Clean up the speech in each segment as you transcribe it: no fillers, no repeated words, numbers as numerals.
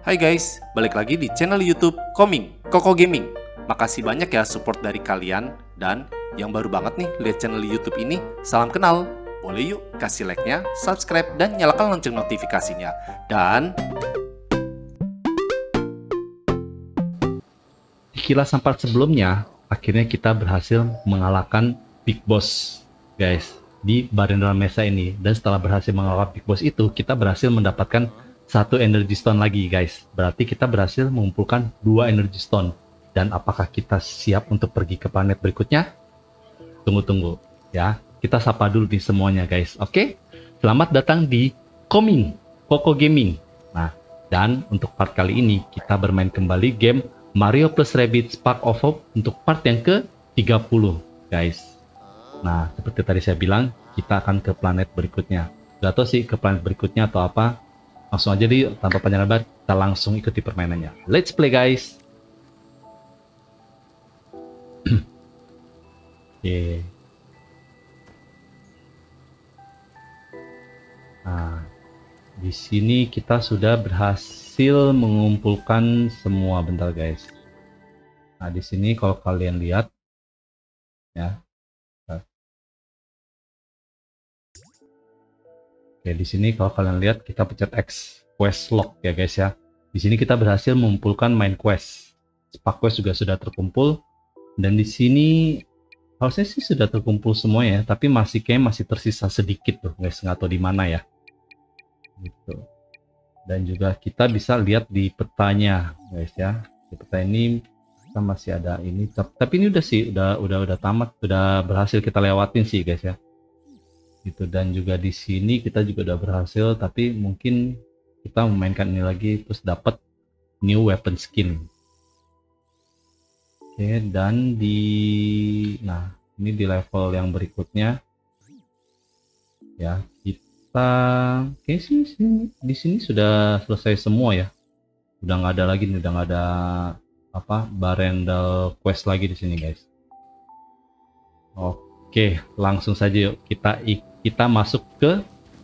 Hai guys, balik lagi di channel YouTube Koming, Koko Gaming. Makasih banyak ya support dari kalian. Dan yang baru banget nih lihat channel YouTube ini, salam kenal. Boleh yuk kasih like-nya, subscribe, dan nyalakan lonceng notifikasinya. Dan di kilasan part sebelumnya, akhirnya kita berhasil mengalahkan Big Boss, guys, di Barendal Mesa ini. Dan setelah berhasil mengalahkan Big Boss itu, kita berhasil mendapatkan satu Energy Stone lagi, guys. Berarti kita berhasil mengumpulkan 2 Energy Stone. Dan apakah kita siap untuk pergi ke planet berikutnya? Tunggu-tunggu, ya. Kita sapa dulu nih semuanya, guys. Oke? Selamat datang di Koming, Koko Gaming. Nah, dan untuk part kali ini, kita bermain kembali game Mario plus Rabbids Spark of Hope untuk part yang ke-30, guys. Nah, seperti tadi saya bilang, kita akan ke planet berikutnya. Gak tau sih ke planet berikutnya atau apa. Langsung aja deh, tanpa panjang lebar, kita langsung ikuti permainannya. Let's play, guys. Oke. Nah, di sini kita sudah berhasil mengumpulkan semua. Bentar, guys. Nah, di sini kalau kalian lihat, ya. Oke, di sini kalau kalian lihat kita pencet X quest log ya guys ya. Di sini kita berhasil mengumpulkan main quest. Spark quest juga sudah terkumpul dan di sini harusnya sih sudah terkumpul semua ya, tapi masih tersisa sedikit tuh guys, nggak tahu di mana ya. Gitu. Dan juga kita bisa lihat di petanya guys ya. Di peta ini kita masih ada ini, tapi ini udah tamat, sudah berhasil kita lewatin sih guys ya. Gitu. Dan juga di sini kita juga udah berhasil, tapi mungkin kita memainkan ini lagi terus dapat new weapon skin. Oke, dan ini di level yang berikutnya ya, kita sih di sini sudah selesai semua ya, udah nggak ada lagi nih, udah nggak ada apa Barendal quest lagi di sini guys. Oke, langsung saja yuk kita masuk ke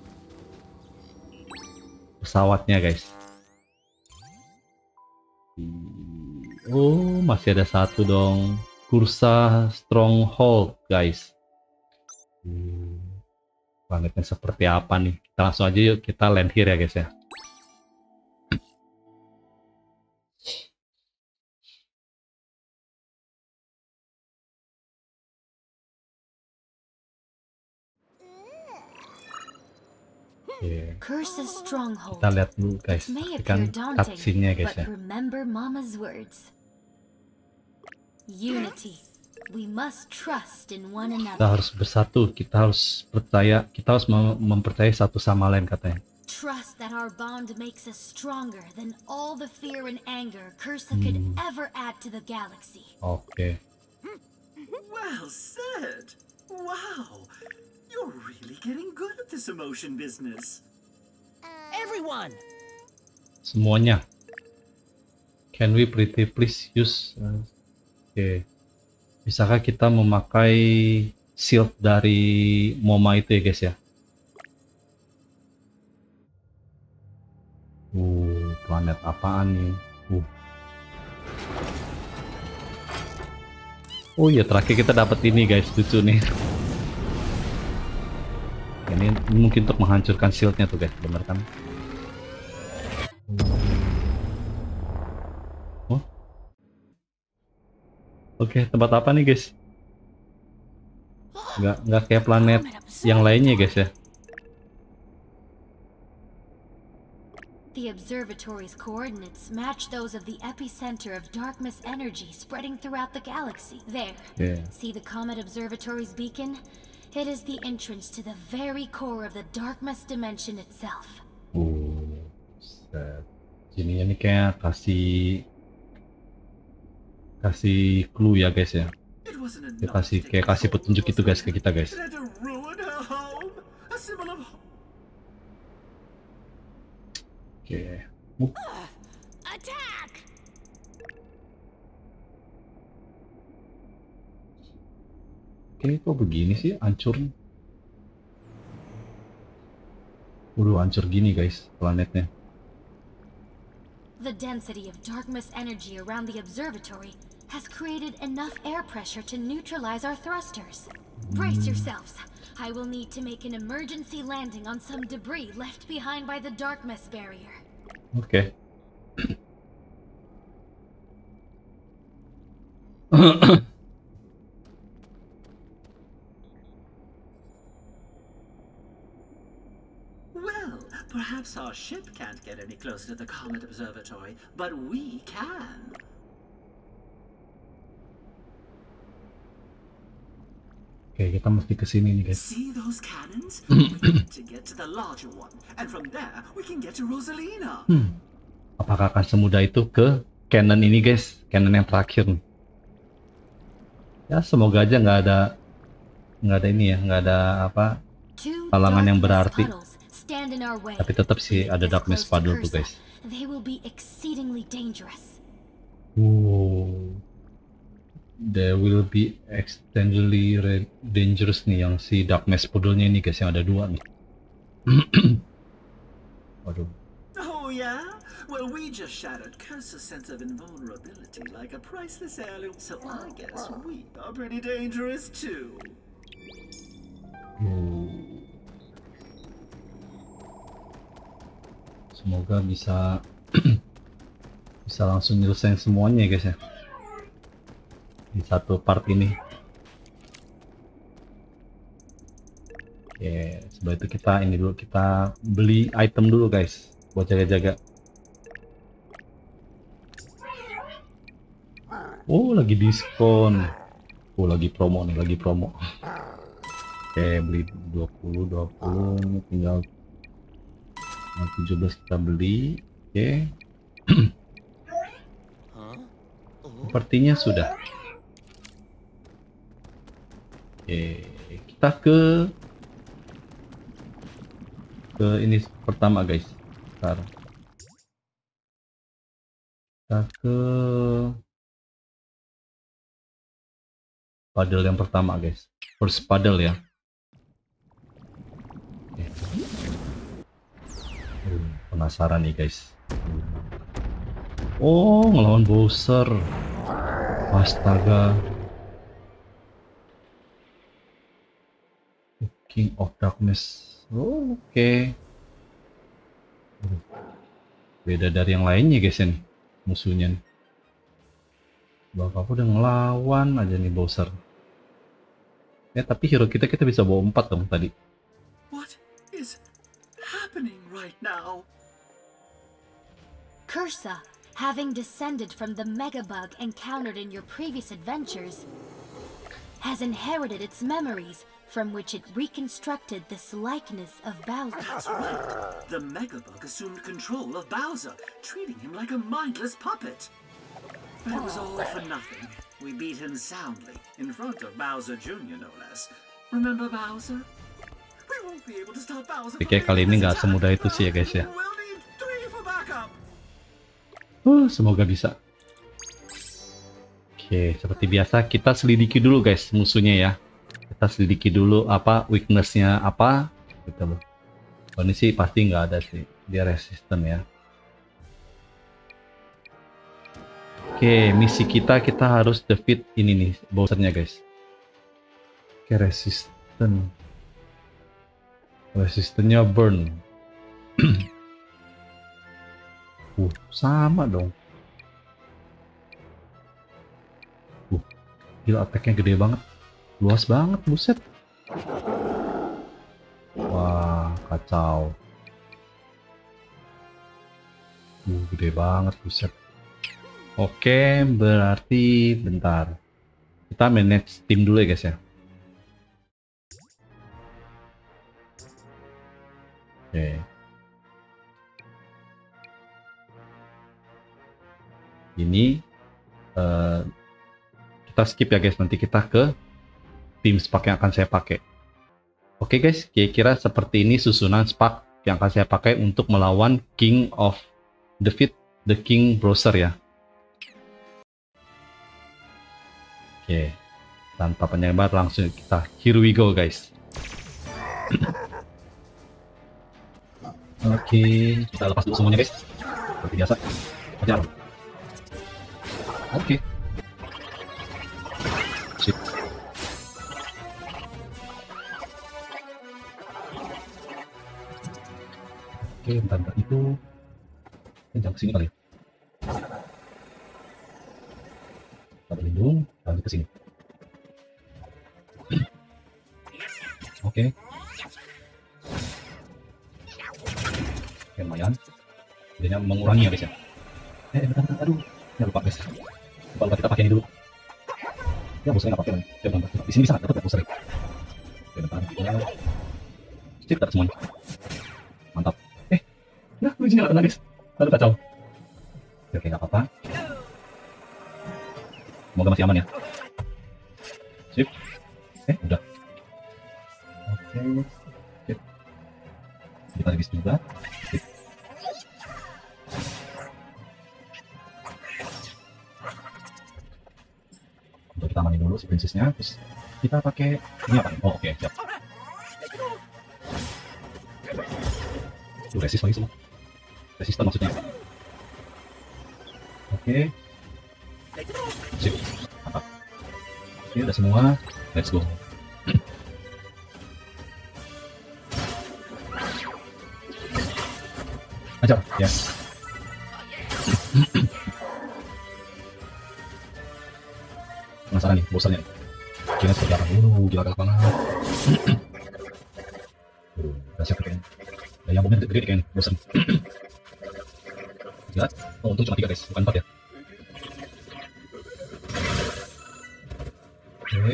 pesawatnya guys. Oh, masih ada satu dong, Kursa Stronghold guys. Planetnya seperti apa nih? Kita langsung aja yuk, kita land here ya guys ya. Curse's stronghold. Kita lihat dulu guys, It may saksikan appear daunting, cutscene-nya guys but ya. remember Mama's words. Unity. We must trust in one Kita another. harus bersatu, kita harus percaya, kita harus mempercayai satu sama lain katanya. Trust that our bond makes us stronger than all the fear and anger Cursa could ever add to the galaxy. Oke. Well said. Wow, you're really getting good at this emotion business. Everyone! Semuanya. Can we pretty please use? Oke. Bisakah kita memakai shield dari Moma itu ya guys ya? Planet apaan nih? Oh iya, terakhir kita dapat ini guys, lucu nih. Ini mungkin untuk menghancurkan shieldnya tuh guys, bener kan? Oh. Oke, tempat apa nih guys? Nggak kayak planet yang lainnya guys ya. The observatory's coordinates match those of the epicenter of darkness energy spreading throughout the galaxy. There. Yeah. See the Comet Observatory's beacon? It is the entrance to the very core of the Darkness dimension itself. Sini ini kayak kasih clue ya guys ya. Dia kasih petunjuk itu guys ke kita guys. Oke. Attack! Ini kok begini sih, hancur. Hancur gini guys planetnya. The density of Darkness energy around the observatory has created enough air pressure to neutralize our thrusters. Brace yourselves. I will need to make an emergency landing on some debris left behind by the Darkness barrier. Oke. Well, perhaps our ship can't get any closer to the Comet Observatory, but we can. Oke, kita mesti ke sini nih, guys. See those cannons? We need to get to the larger one, and from there we can get to Rosalina. Apakah akan semudah itu ke cannon ini, guys? Cannon yang terakhir nih. Ya, semoga aja nggak ada ini ya, nggak ada apa Two halangan yang Darkness berarti. puddles stand in our way. Tapi tetap sih ada This Darkness close to puddle tuh, Cursa, guys. They will be exceedingly dangerous. There will be extremely dangerous nih yang si Darkness puddle-nya ini, guys, yang ada 2 nih. Waduh. Oh yeah? Well, we just shattered Cursa's sense of invulnerability like a priceless heirloom, so I guess we are pretty dangerous too. Semoga bisa bisa langsung nyelesain semuanya, guys ya. Di satu part ini. Oke, sebelum itu kita beli item dulu, guys, buat jaga-jaga. Oh, lagi diskon. Oh, lagi promo nih, lagi promo. Oke, beli 20 ini tinggal 17 kita beli. Oke. Sepertinya sudah. Oke, kita ke ini pertama, guys. Bentar. Kita ke paddle yang pertama, guys. First paddle ya. Oke. Penasaran nih, guys. Oh, ngelawan Bowser. Astaga. King of Darkness. Oh, oke. Beda dari yang lainnya, guys, nih musuhnya nih. Bapak udah ngelawan aja nih Bowser. Ya, tapi hero kita bisa bawa 4 dong tadi. What is happening right now? Cursa, having descended from the megabug encountered in your previous adventures, has inherited its memories, from which it reconstructed this likeness of Bowser. That's right. The Megabug assumed control of Bowser, treating him like a mindless puppet. But it was all for nothing. We beat him soundly, in front of Bowser Jr. no less. Remember Bowser? We won't be able to stop Bowser. Oke, kali ini nggak semudah itu sih ya, guys ya. We'll need 3 for backup. Semoga bisa. Oke, seperti biasa kita selidiki dulu, guys, musuhnya ya. Kita selidiki dulu apa weakness-nya apa gitu loh. Oh, ini sih pasti nggak ada sih, dia resisten ya. Oke, misi kita harus defeat ini nih Bowser-nya, guys. Oke, resistennya burn. Sama dong. Gila, attack-nya gede banget. Luas banget, buset. Wah, kacau. Gede banget, buset. Oke, berarti bentar. Kita manage tim dulu ya, guys ya. Oke. Ini kita skip ya, guys. Nanti kita ke tim spark yang akan saya pakai. Oke, guys, kira-kira seperti ini susunan spark yang akan saya pakai untuk melawan King of Defeat the King Bowser ya. Oke, tanpa panjang banget langsung kita here we go, guys. Oke, kita lepas dulu semuanya, guys, seperti biasa. Ajar. Oke. Sip. Oke, bentar itu. Jangan kesini kali ya. Kita berlindung, lanjut ke sini. Oke. Oke, lumayan. Jadinya mengurangi ya guys ya. Bentar, aduh. Ya lupa guys. Lupa kita pakai ini dulu. Ya boosternya nggak pakai lagi. Ya bentar. Di sini bisa nggak dapat ya boosternya? Oke, bentar. Sip, dapat semuanya. Mantap. Nah, lucunya nggak kena guys. Aduh kacau. Oke, nggak apa-apa. Semoga masih aman ya. Sip. Udah. Oke. Sip. Kita habis juga. Sip. Untuk kita amanin dulu si princessnya. Terus kita pakai ini apa? Oh, oke, siap. Tuh, resist lagi semua. Resisten maksudnya. Oke. Sip. Mantap. Oke, udah semua. Let's go. Ajar, ya. Penasaran nih, bosannya. Kira seperti apa? Gila galak banget. Udah siap kayaknya. Yang bomnya gede kayaknya, bosan. Gila. Oh, untung cuma 3 guys, bukan 4 ya. Oke.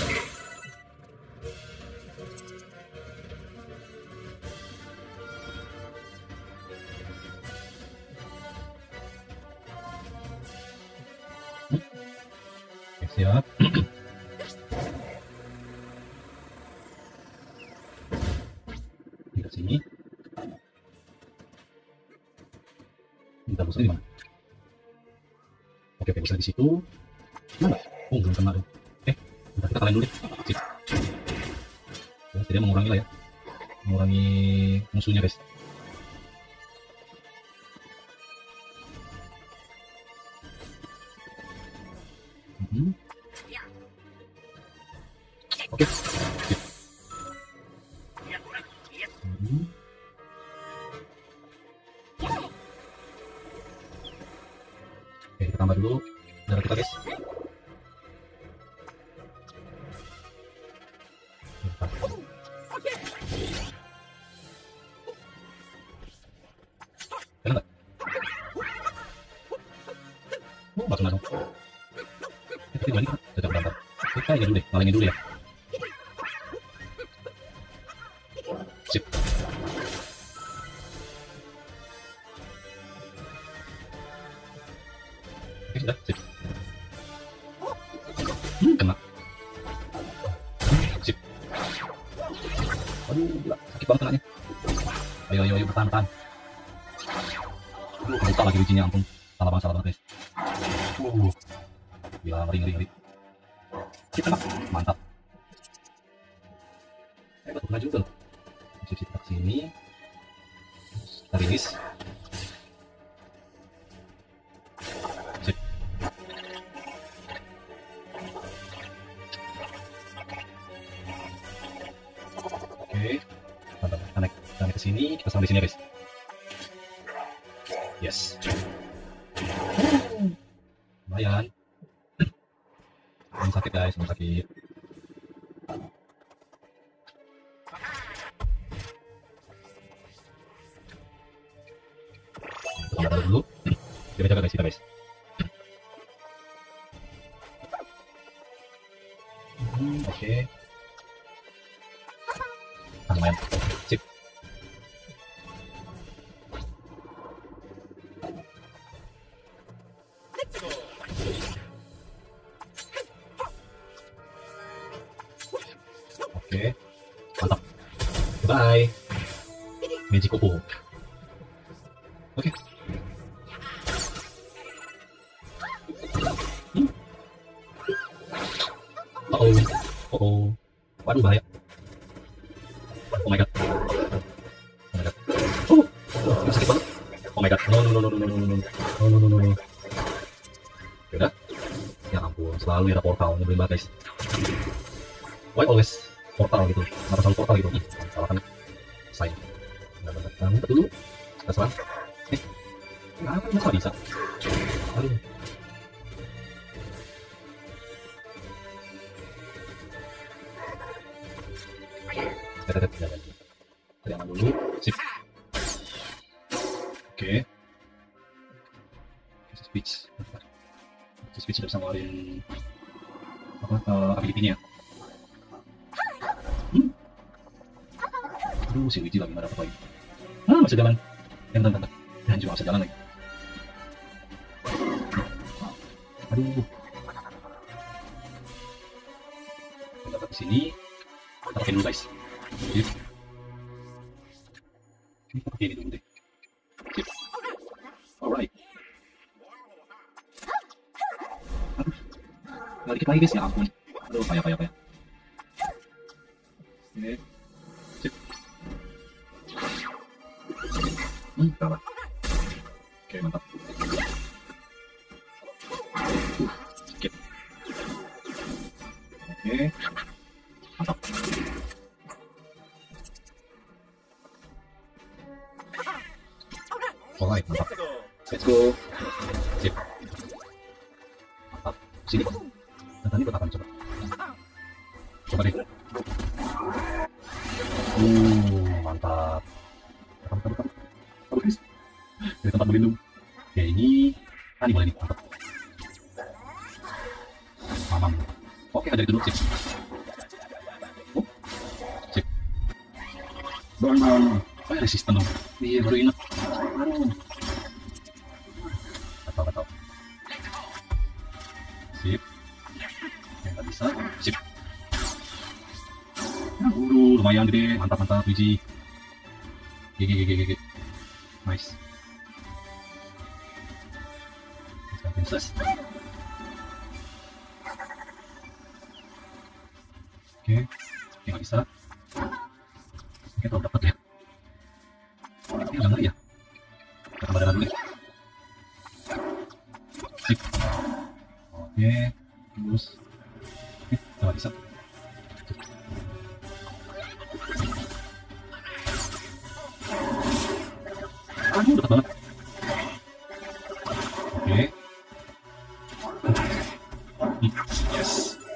Oke, siap. Kita sini. Kita busnya di mana? Oke, busnya di situ. Mana? Oh, belum kena dong. Bentar, kita kalian dulu deh. Sip. Ya, jadi mengurangi lah ya. Mengurangi musuhnya guys. Oke. Sip. Oke, kita tambah dulu darah kita guys. Kena nggak? Batu dong. Tapi balik kan? Tetap berangkat. Kita ini dulu deh, ngalangin dulu ya. Sip. Oke, sudah, sip. Kena. Sip. Aduh, gila, sakit banget kenanya. Ayo, bertahan. Lupa lagi bijinya, ampun. Salah banget guys. Gila, ngeri. Kita mantap. Betul kena juga loh. Kita ke sini. Kita rilis. Sip. Oke. Mantap. Kita naik ke sini. Kita sampai di sini guys. Yes. Lumayan. Belum sakit guys, belum sakit. Kita tambah dulu. Jaga guys, kita guys. Oke. Lumayan. Sip. Oke, mantap. Bye. Magic Oppo. Oke. Oh. Waduh, bahaya. Oh my god. Oh, sakit banget. Oh my god. No. No. Yaudah. Ya ampun, selalu ada portal nyebelin banget guys. Why always portal gitu? Kenapa selalu portal gitu? Salah kan saya. Nah, ngumpet dulu. Terserah. Kenapa masa bisa? Aduh. Jangan dulu. Sip. Oke. Switch. Switch sudah bisa ngeluarin apa ability-nya. Aduh, si Luigi lagi nggak dapat lagi. Masih jalan. Bentar. Dan juga masih jalan lagi. Aduh. Kita dapat di sini. Kita pakai dulu guys. Sip. Kita pakai ini dulu deh. Sip. Alright. Aduh. Nggak dikit lagi guys, ya ampun. Aduh, payah. Oke. Sip. Kalah. Oke, mantap. Skip. Oke. Mantap. Alright, mantap. Let's go. Sip. Mantap. Sini. Dan tadi buat apa coba? Coba deh. Mantap. Mantap. Aduh guys. Dari tempat berlindung. Oke, ini boleh nih. Mantap. Mamam. Oke, ada dulu. Sip. Sip. Bang. Resisten dong. Iya, baru ingat. Kacau. Sip. Nggak bisa. Sip. Lumayan gede. Mantap. Luigi. Gigi. Nice. Princess. Oke, nggak bisa. Kita udah dapat ya. Ini udah ngeri ya. Kita tambah dulu deh. Sip. Oke, terus. Nggak bisa. Aduh, dekat banget. Oke. Yes.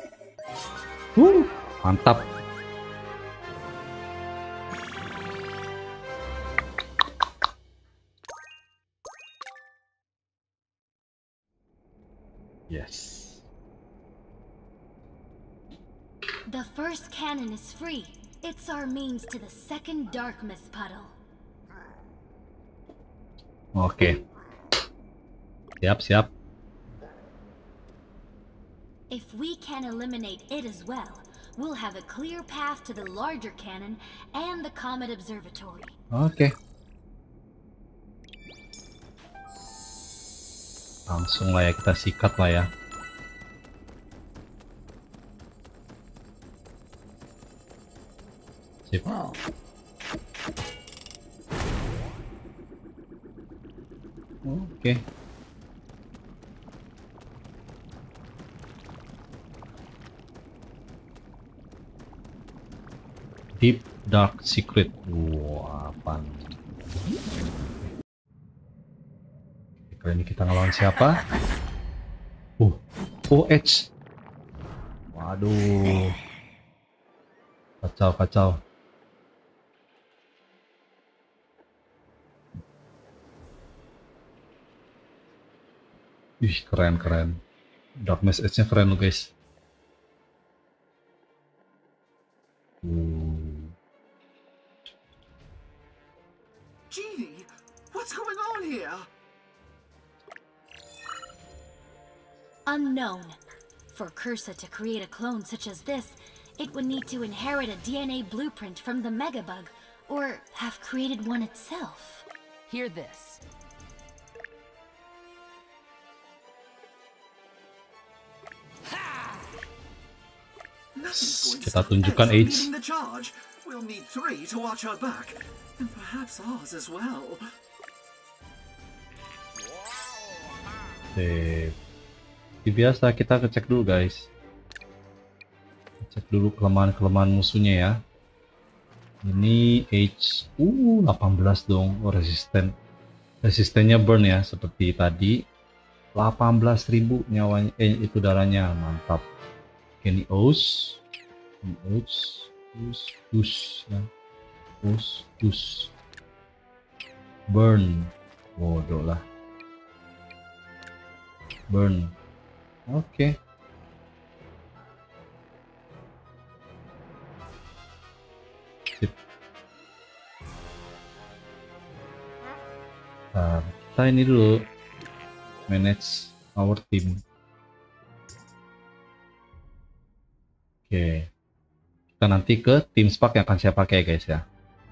Mantap. Yes. The first cannon is free. It's our means to the second dark mist puddle. Oke. Siap. If we can eliminate it as well, we'll have a clear path to the larger cannon and the Comet Observatory. Oke. Langsung lah ya, kita sikat lah ya. Sip. Oke. Deep Dark Secret. Wah, apa nih? Kali ini kita ngelawan siapa? OH. Waduh. Kacau. Ih, keren. Dark Message-nya keren loh, guys. Genie, what's going on here? Unknown. For Cursa to create a clone such as this, it would need to inherit a DNA blueprint from the Megabug, or have created one itself. Hear this. Kita tunjukkan H. The charge. We'll need 3 to watch our back, and perhaps ours as well. Seperti biasa kita ngecek dulu guys. Cek dulu kelemahan-kelemahan musuhnya ya. Ini H 18 dong. Oh, resistennya burn ya seperti tadi. 18.000 nyawanya, itu darahnya, mantap. Ini Us ya. Us burn, bodoh lah. Burn, oke. Sip. Nah, kita ini dulu manage our team. Oke, kita nanti ke tim spark yang akan saya pakai guys ya.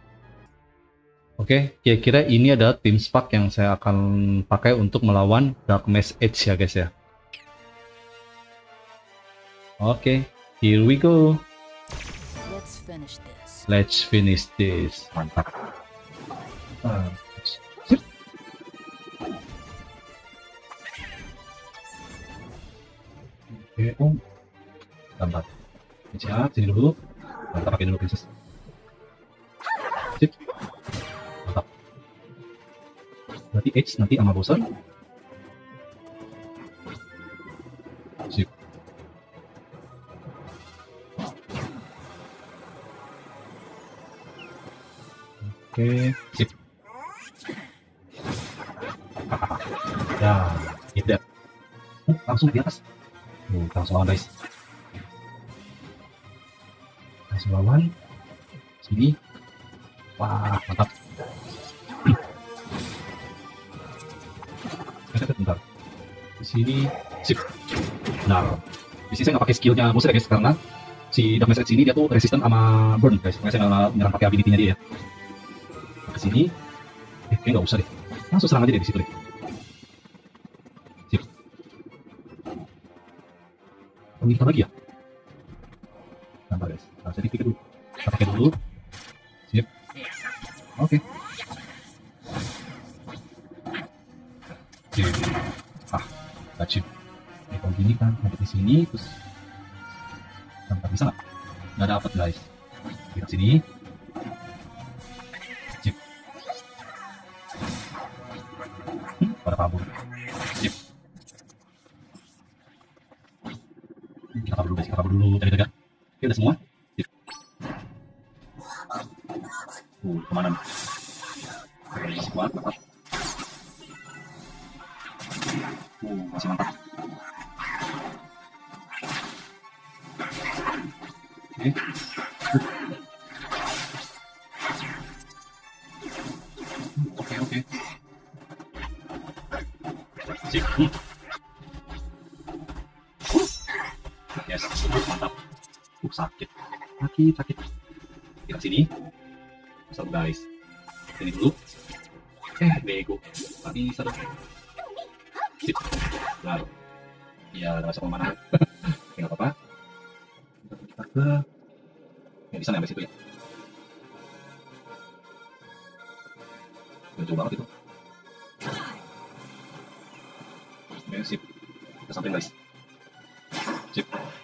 Oke, kira-kira ini adalah tim spark yang saya akan pakai untuk melawan Dark Mage Edge ya guys ya. Oke, here we go. Let's finish this. Mantap. Oke, gambar. Siap, sini dulu. Kita pakai dulu princess. Sip. Mantap. Berarti H nanti sama Bowser. Sip. Oke, sip. Ya, gitu ya. Langsung di atas. Langsung lawan guys. Langsung lawan. Sini. Wah, mantap. Bentar. Di sini, sip. Nah, di sini saya nggak pakai skillnya Bowser ya guys, karena si Dark Mage sini dia tuh resisten sama burn guys. Makanya saya nggak nyerang pakai ability-nya dia ya. Ke sini, kayaknya nggak usah deh. Langsung serang aja deh di situ deh. Sip. Kita lagi ya. Sabar guys. Nah, saya pikir dulu. Kita pakai dulu. Sip. Oke. Sip. Gacip. Ini kalau gini kan, nanti di sini terus. Sampai bisa nggak? Nggak dapat guys. Kita sini. Sip. Pada kabur. Sip. Kita kabur dulu guys. Kita kabur dulu. Jaga-jaga. Oke, udah semua. Sip. Kemana nih? Masih kuat, mantap. Masih mantap. Oke. Oke. Sip. Yes, mantap. Sakit. Sakit. Kita sini. Satu guys. Sini dulu. Bego. Tak bisa dong. Sip. Lalu. Ya, udah masuk kemana? Oke, nggak apa-apa. Kita ke... Nggak bisa sampai situ ya. Jauh banget itu. Oke, sip. Kita samperin guys. Sip.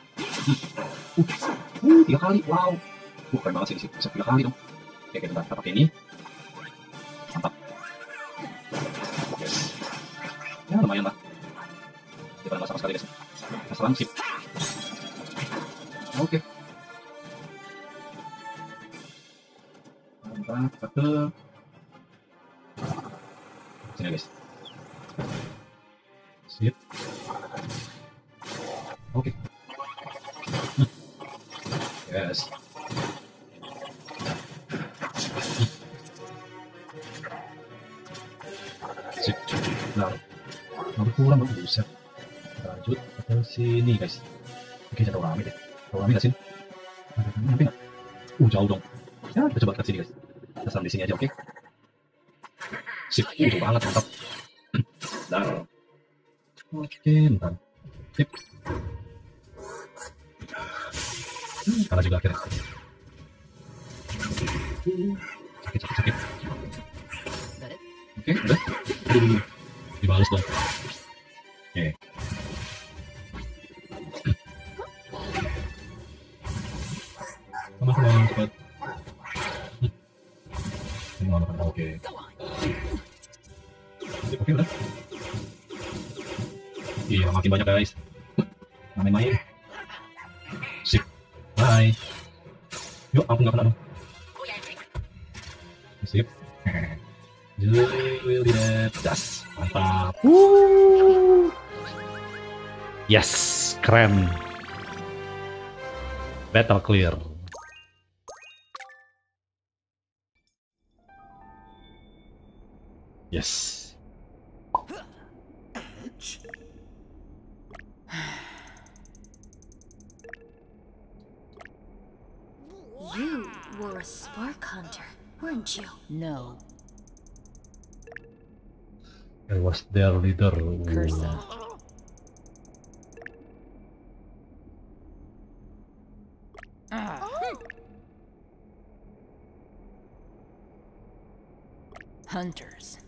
3 kali, wow. Keren banget sih, bisa 3 kali dong. Oke, kita pakai ini. Mantap. Yes. Ya, lumayan lah. Kita nggak sama sekali guys. Kita serang, sip. Oke. Mantap, kita ke sini guys. Sip. Oke. Yes. Sip. Nah, kurang dong, buset. Lanjut ke sini guys. Oke, jatuh rame deh. Jauh rame nggak sini? Nyampe nggak? Jauh dong. Ya, kita coba ke sini guys. Kita serang di sini aja, oke? Sip, jauh banget, mantap. Dar. Oke, bentar. Sip. Kalah juga akhirnya. Sakit. Oke, udah. Dibalas dong. Oke. Teman-teman cepat. Oke. Oke udah. Iya makin banyak guys. Main-main. Sip. Bye. Yuk ampun nggak kena dong. Sip. Juliet das. Mantap. Yes, keren. Battle clear. Yes. Edge? You were a spark hunter, weren't you? No. I was their leader. Cursa. Hunters.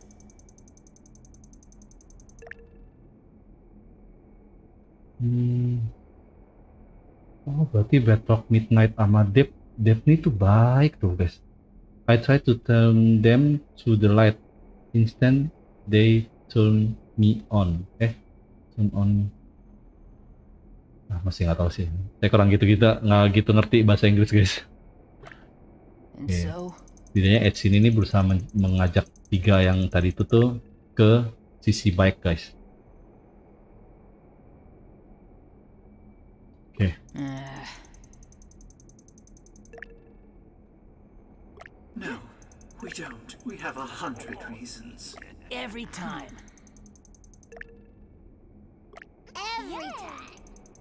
Oh, berarti Bedrock Midnight sama Daphne itu baik tuh guys. I try to turn them to the light. Instant they turn me on. Turn on. Nah, masih nggak tahu sih. Saya kurang nggak gitu ngerti bahasa Inggris guys. And Yeah. so, Tidaknya Edge ini berusaha mengajak 3 yang tadi itu tuh ke sisi baik guys. Oke. No, we don't. We have 100 reasons. every time. Every time.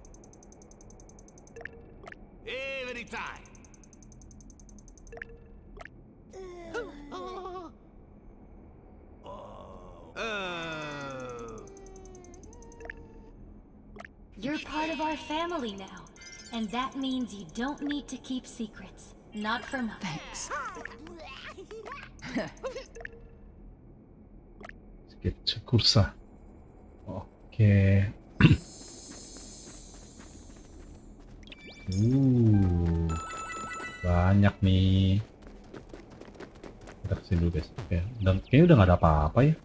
Every time. You're part of our family now, and that means you don't need to keep secrets. Not from us. Thanks. Sketch kursa. Oke. Banyak nih. Kita kesini dulu guys. Oke. Dan kayaknya udah nggak ada apa-apa ya.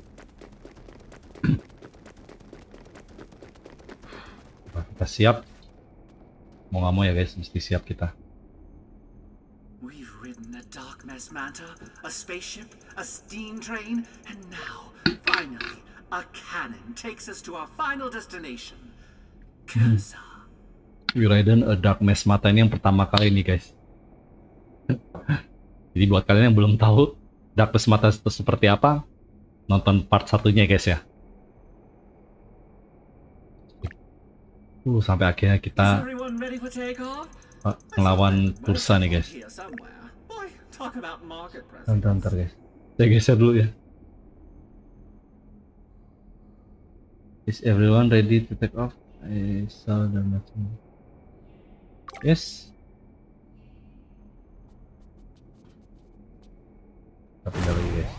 Nah, kita siap. Mau nggak mau ya guys, mesti siap kita. We've ridden a dark mess manta, a spaceship, a steam train, and now, finally, a cannon takes us to our final destination, Cursa. We ridden a dark mess mata ini yang pertama kali nih guys. Jadi buat kalian yang belum tahu dark mess mata itu seperti apa, nonton part satunya guys ya. Sampai akhirnya Is kita everyone ready for takeoff? ngelawan Cursa nih guys. Here somewhere. Boy, talk about market presence. Bentar guys. Saya geser dulu ya. Is everyone ready to take off? I saw the machine. Yes. Kita pindah lagi guys.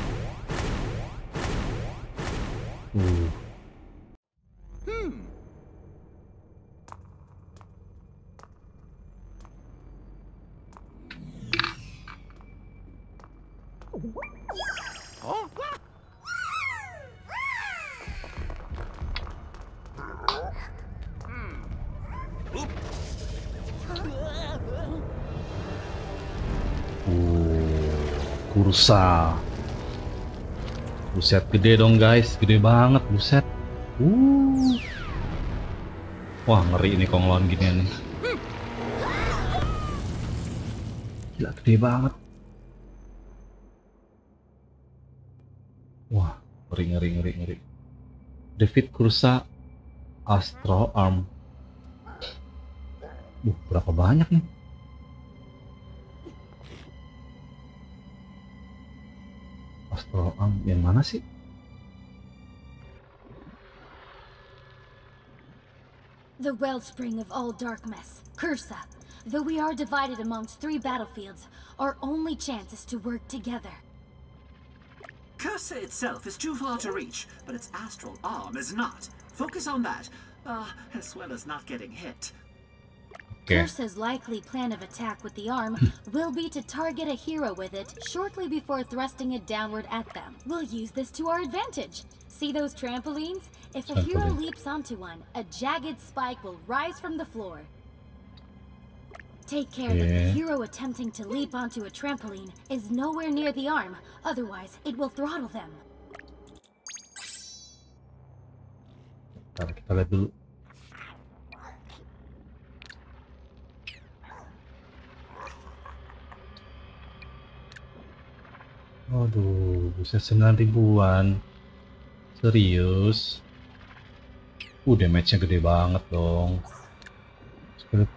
Cursa. Buset, gede dong guys, gede banget, buset. Wah, ngeri ini kalau ngelawan ginian nih. Gila, gede banget. Wah, ngeri. Defeat Cursa Astral Arm. Berapa banyak nih? Astral Arm yang mana sih? The wellspring of all darkness, Cursa. Though we are divided amongst 3 battlefields, our only chance is to work together. cursor itself is too far to reach, but its astral arm is not. Focus on that, as well as not getting hit. Oke. Curse's likely plan of attack with the arm will be to target a hero with it shortly before thrusting it downward at them. We'll use this to our advantage. See those trampolines? If a hero Trampoline. leaps onto one, a jagged spike will rise from the floor. Take care that the Okay. hero attempting to leap onto a trampoline is nowhere near the arm, otherwise it will throttle them. Bentar, kita lihat dulu. Aduh, bisa 9 ribuan. Serius? Damage-nya gede banget dong. Sekali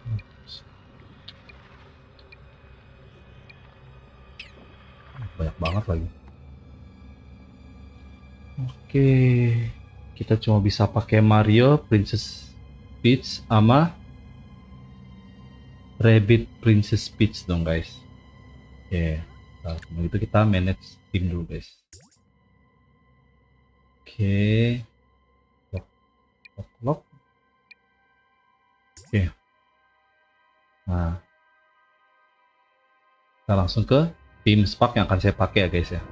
banyak banget lagi. Oke, kita cuma bisa pakai Mario, Princess Peach, sama Rabbit Princess Peach dong guys. Oke, nah, itu kita manage tim dulu guys. Oke, lock. Oke, nah kita langsung ke tim Spark yang akan saya pakai ya guys ya.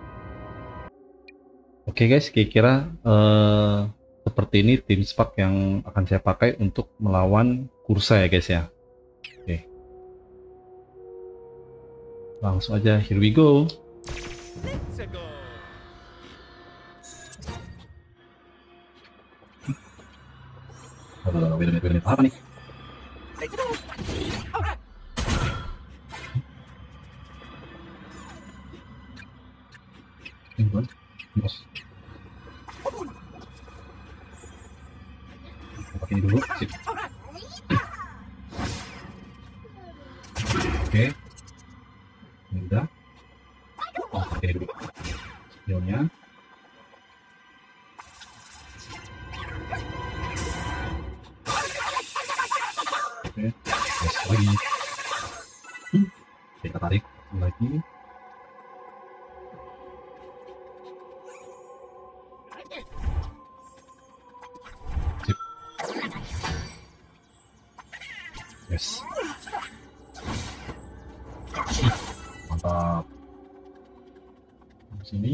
Oke guys, kira-kira seperti ini tim Spark yang akan saya pakai untuk melawan Kursa ya guys ya. Oke, langsung aja, here we go. Let's go. Wait a minute, apa nih? Bos. Pakai ini dulu, sip. Oke. Ini udah. Pakai ini dulu. Skillnya. Oke, yes, lagi. Kita tarik lagi. Sip. Yes. Mantap. Di sini.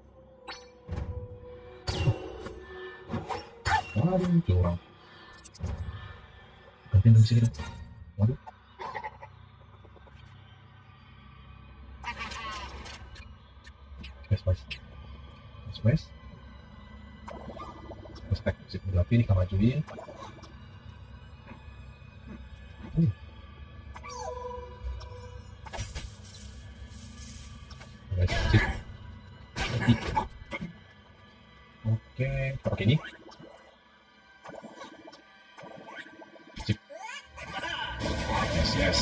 Waduh, curang. Gantiin dulu sini. Waduh. Wes. Respect sip berarti ini kita majuin. Guys, sip. Oke, kita pakai ini. Sip. Yes.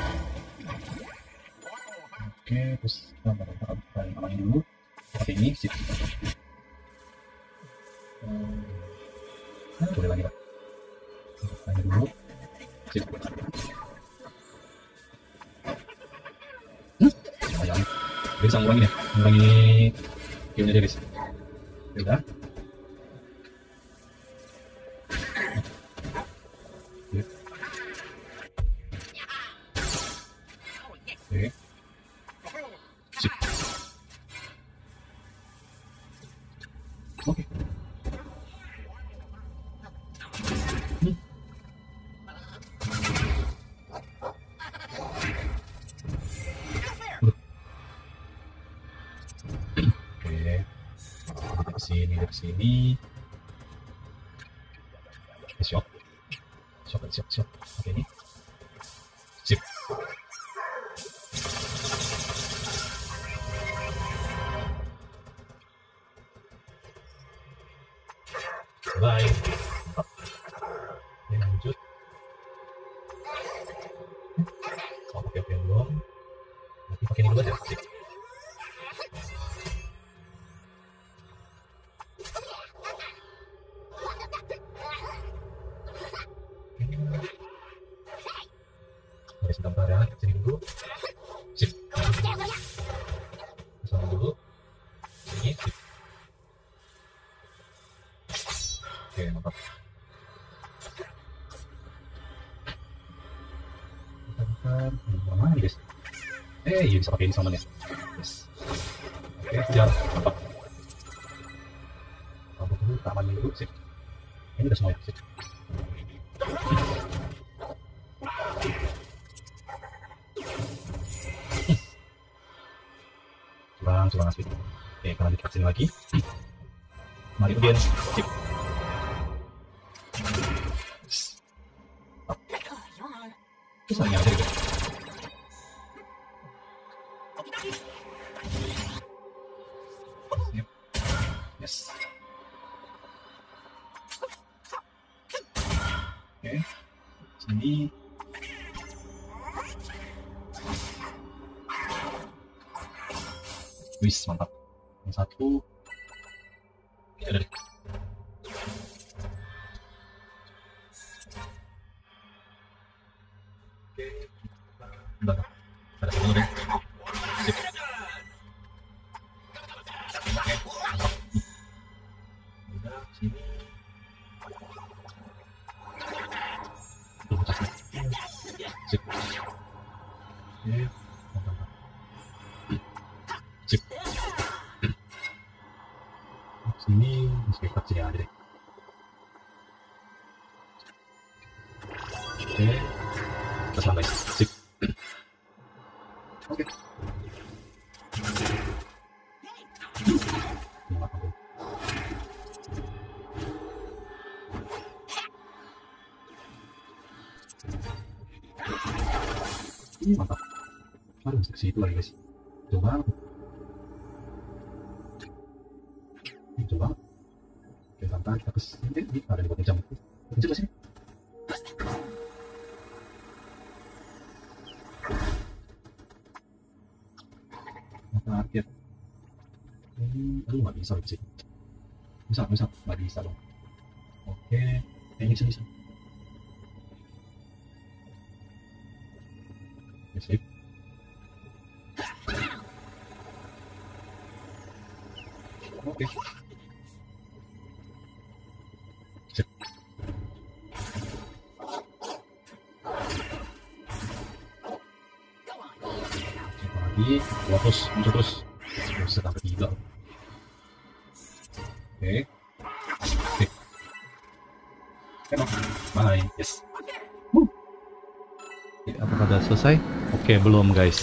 Oke, terus kita pakai dulu. Pakai ini, sip. Coba lagi pak. Tanya dulu. Sip. Sayang. Dia bisa ngurangin ya, ngurangi skillnya dia guys. Udah. Oke. Sip. Oke. Dari sini. Siap. Oke ini. Sip. Bye. Ini lanjut. Oh, pakai belum. Nanti pakai ini dulu aja. Sip. Sebentar ya, sini dulu. Sip. Sama dulu. Sini. Oke, mantap. Bentar, mana nih guys? Iya bisa pakai ini sama ya. Yes. Oke, kejar, mantap. Kalau dulu tamannya dulu sih. Ini udah semua ya, sip. Curang asli. Oke, kalian dikasih lagi. Mari kemudian, sip. Susah ya, jadi guys. Yes. Oke, sini. Wis, mantap. Yang satu. Oke, ada. Oke, udah. Ada satu deh. Sip. Oke, mantap. Udah, sini. Sip. Oke, mantap. Sip. Sini, sekitar sini aja deh. Oke, kita sampai. Sip. Oke. Ini mantap. Aduh, seksi itu lagi guys. Jauh banget. Ini jauh banget. Oke, santai. Kita kesini. Ini ada di bawah jam. Kecil sini. Target. Aduh, nggak bisa sih. Bisa, nggak bisa dong. Oke, ini bisa. Sip. Oke. Sip. Lagi, terus bisa sampai 3. Oke. Sip. Bye. Yes. Apakah sudah selesai? Oke, belum guys.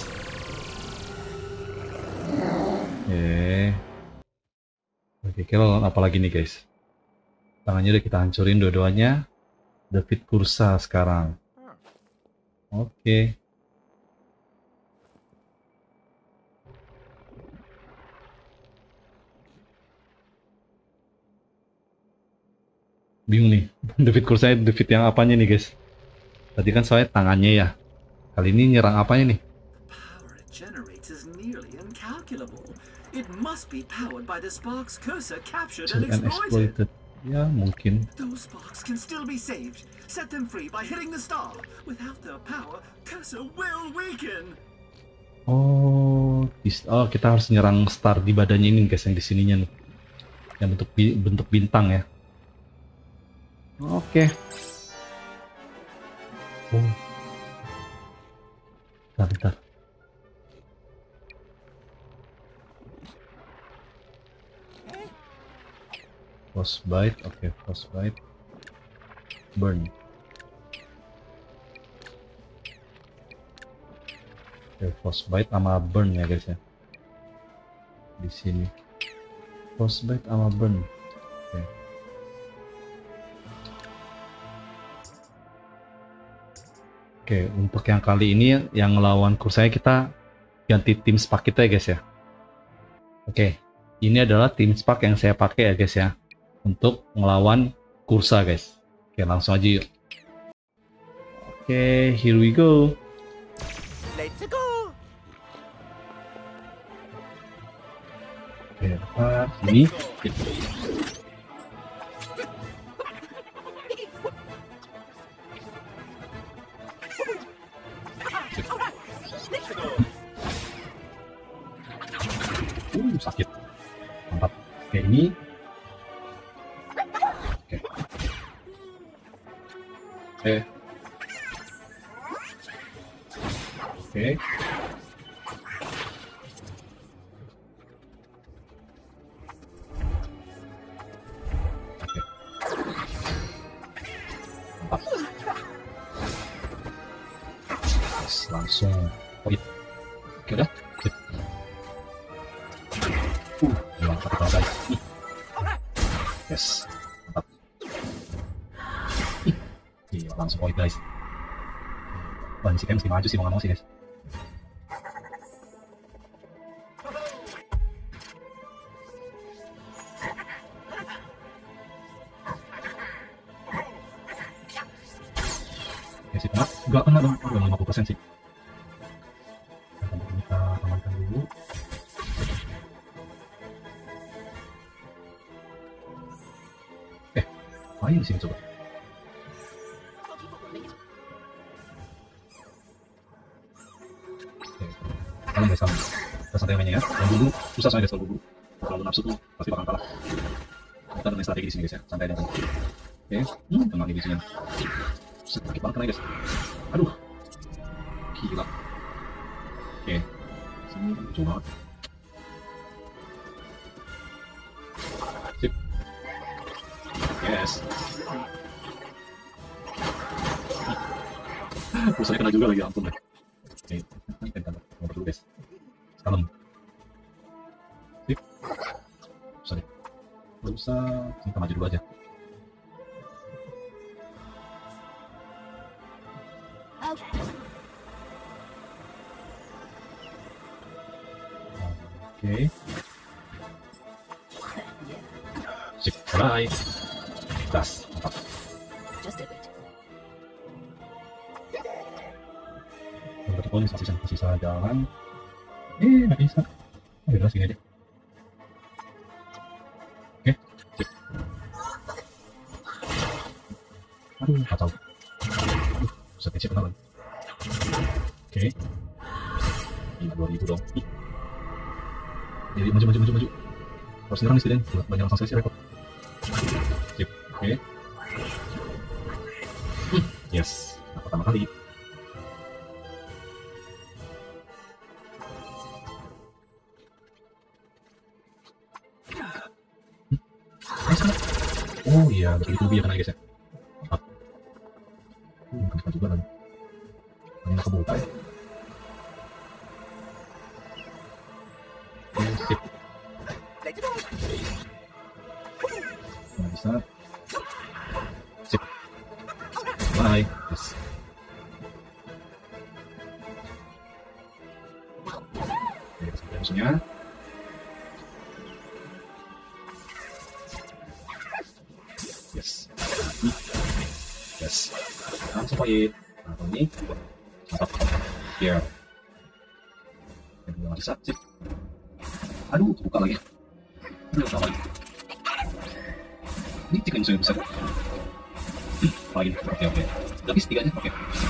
Oke, kira apa lagi nih guys? Tangannya udah kita hancurin dua-duanya. Defeat Kursa sekarang. Oke. Bingung nih, defeat Kursa defeat yang apanya nih guys? Tadi kan soalnya tangannya ya. Kali ini nyerang apanya nih? Power it generates is nearly incalculable. It must be powered by the sparks Cursor captured and exploited. Ya, mungkin. Those sparks can still be saved. Set them free by hitting the star. Without their power, Cursor will weaken. Oh, kita harus nyerang star di badannya ini guys, yang di sininya nih. Yang bentuk bintang ya. Oke. Oh. Bentar. Frostbite, oke, Frostbite. Burn. Oke, Frostbite sama Burn ya guys ya. Di sini. Frostbite sama Burn. Oke. Oke, untuk yang kali ini yang ngelawan Kursanya kita ganti tim spark kita ya guys ya. Oke, ini adalah tim spark yang saya pakai ya guys ya untuk ngelawan Kursa guys. Oke, langsung aja yuk. Oke, here we go. Let's go. Oke, apa sini? Sakit. Mantap. Oke, ini. Oke. Oke. Mantap. Yes, langsung. Oh iya. Oke udah. Sip. Hilang satu kalau guys. Yes. Mantap. Iya, langsung point guys. Wah, ini si Ken mesti maju sih, mau nggak mau sih guys. Oke, sip. Nah, nggak kena dong. Oh, 50% sih. Kita amankan dulu. Main di sini coba. Kalian guys, kalian kita santai mainnya ya. Yang dulu susah soalnya guys kalau dulu. Kalau nafsu tuh pasti bakal kalah. Kita dengan strategi di sini guys ya, santai aja. Oke, kena nih bijinya. Sakit banget kena guys. Aduh, gila. Oke, sini coba. Sip. Yes. Rusaknya kena juga lagi, ampun deh. Oke, kita ngobrol dulu guys. Kalem. Sip. Susah deh. Gak usah, kita maju dulu aja. Oke. Sip, mulai. Das, mantap. Just a bit. Beberapa poin masih sisa jalan. Nggak bisa. Oh, udah sini aja. Oke, sip. Aduh, kacau. Bisa kecil benar. Oke. Ini 2000 dong. Jadi maju. Harus nyerang nih Stiden. Banyak langsung selesai rekod. Sip. Oke. Yes. Nah, pertama kali. Oh iya, betul itu ya kena guys ya. Mantap. Bukan juga lagi. Ini nggak kebuka ya. Sip. Nggak bisa. Sip. Bye. Yes. Oke, sampai musuhnya. Yes. Yes. Langsung fight. Nah, ini. Mantap. Here. Yang nggak bisa. Sip. Aduh, buka lagi. Aduh, sama lagi. Ini chicken musuhnya besar. Lagi. Oke. Tapi setiganya. Oke.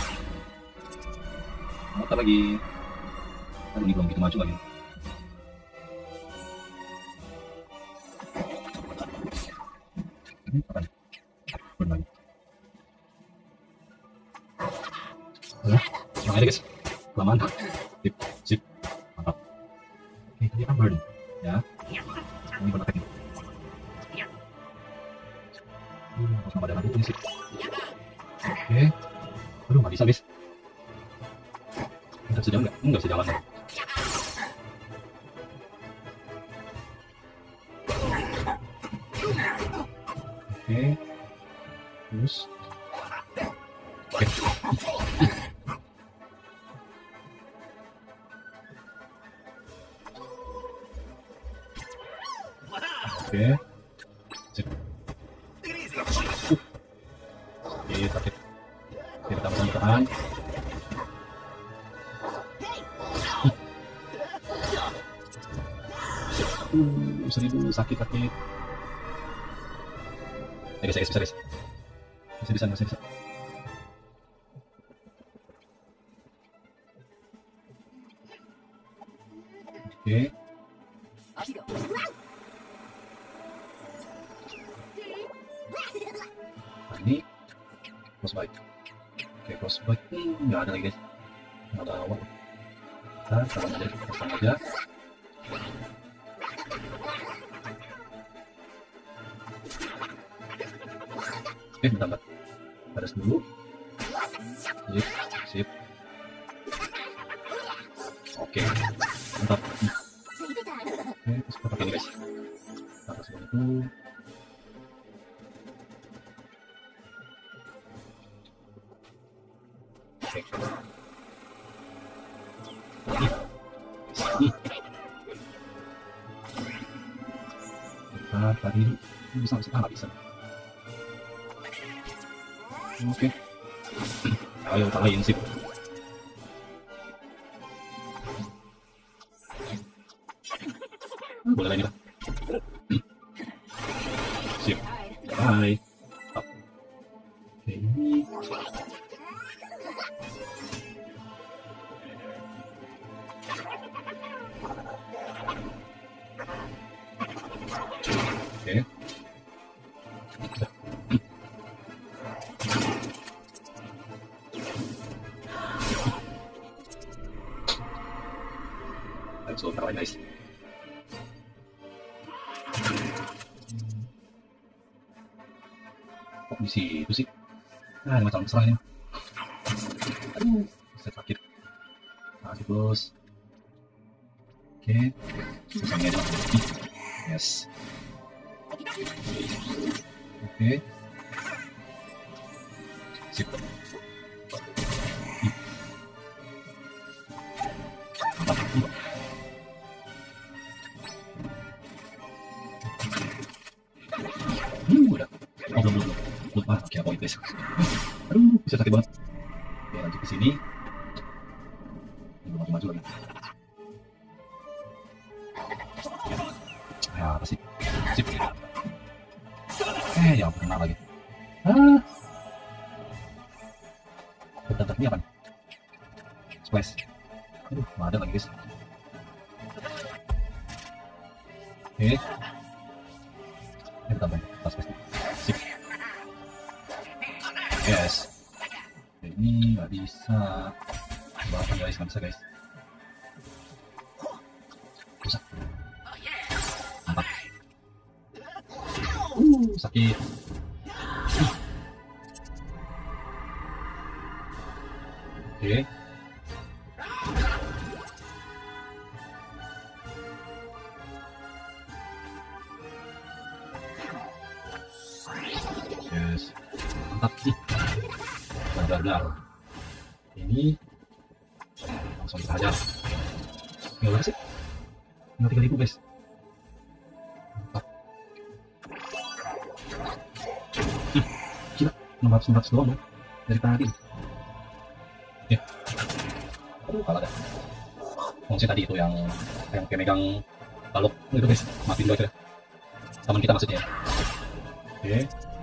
Mantap lagi. Aduh, ini belum begitu maju lagi. Ini apa nih? Benar. Ya, langsung aja guys. Kelamaan. Sip. Mantap. Oke, ini kan burn. Ya. Ini burn attack nih. Harus nambah darah dulu nih sip. Oke. Aduh, nggak bisa guys. Nggak bisa jalan nggak? Nggak bisa jalan. Oke. Terus. Oke. Oke. Sip. Oke, sakit. Oke, kita pasang tahan. Seribu sakit. Bisa guys. Bisa. Oke. Nah, ini close baik. Oke, crossbite nggak ada lagi guys, nggak ada awal. Nah, kalau aja kita pasang aja. Oke, bentar. Baris dulu. Sip, sip. Oke, mantap. Oke, terus kita pakai ini guys. Taruh seperti itu. Oke. Kita tadi bisa nggak bisa. Oke. Ayo talayin sip. Boleh lagi lah. Sip. Hai. Oke, ini. Oke. Langsung taruh guys. Kok di situ sih? Nah, ini masalah ini. Aduh, bisa sakit. Masih terus. Oke, susahnya aja. Yes. Oke. Sip. Udah. Oh, belum. Oke, poin guys. Aduh, bisa sakit banget. Oke, lanjut ke sini. Belum maju lagi. Ya, apa sih? Sip. Ya ampun, kena lagi. Bentar, ini apa? Splash. Aduh, nggak ada lagi guys. Oke. Ini bentar, pas splash. Sip. Yes. Ini nggak bisa. Bahkan guys, nggak bisa guys. Rusak. Mantap. Sakit. Oke. Yes. Mantap sih. Benar-benar. Ini langsung kita hajar. Nggak berapa sih? Tinggal 3.000 guys. Mantap. Gila, 600 doang ya dari tadi. Ya. Aduh, kalah dah. Maksudnya tadi itu yang kayak megang balok itu guys, matiin dulu aja. Teman kita maksudnya. Oke.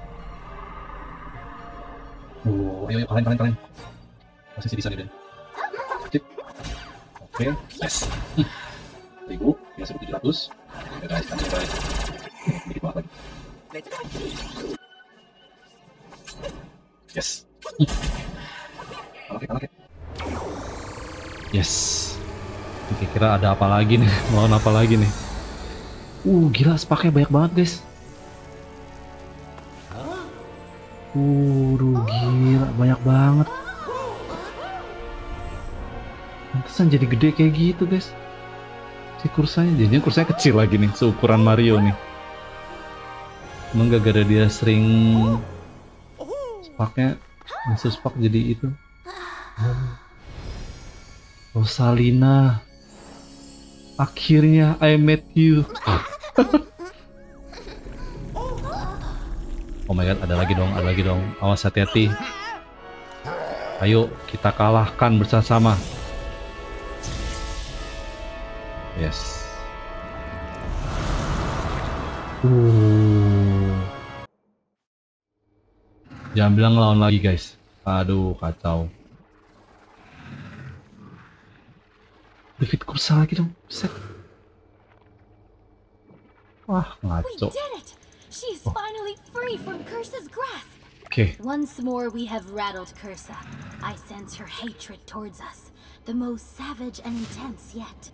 Ayo kalian. Masih bisa nih Den. Sip. Oke, yes. 1.000, ya 1.700. Ya guys, kan guys. Sedikit banget lagi. Yes. Kalah ke. Yes. Kira-kira ada apa lagi nih? Lawan apa lagi nih? Gila, spaknya banyak banget guys. Gila, banyak banget. Pantesan jadi gede kayak gitu guys. Si kursanya, jadinya kursanya kecil lagi nih, seukuran Mario nih. Emang gara-gara dia sering spaknya, musuh spak jadi itu. Rosalina, akhirnya I met you. Oh my god, ada lagi dong. Awas, hati-hati. Ayo kita kalahkan bersama-sama. Yes. Jangan bilang lawan lagi guys. Aduh, kacau. Defeat kursa lagi dong. Set. Wah, ngaco. We did it! She is finally free from Curse's grasp. Oke. Once more we have rattled Cursa. I sense her hatred towards us, the most savage and intense yet.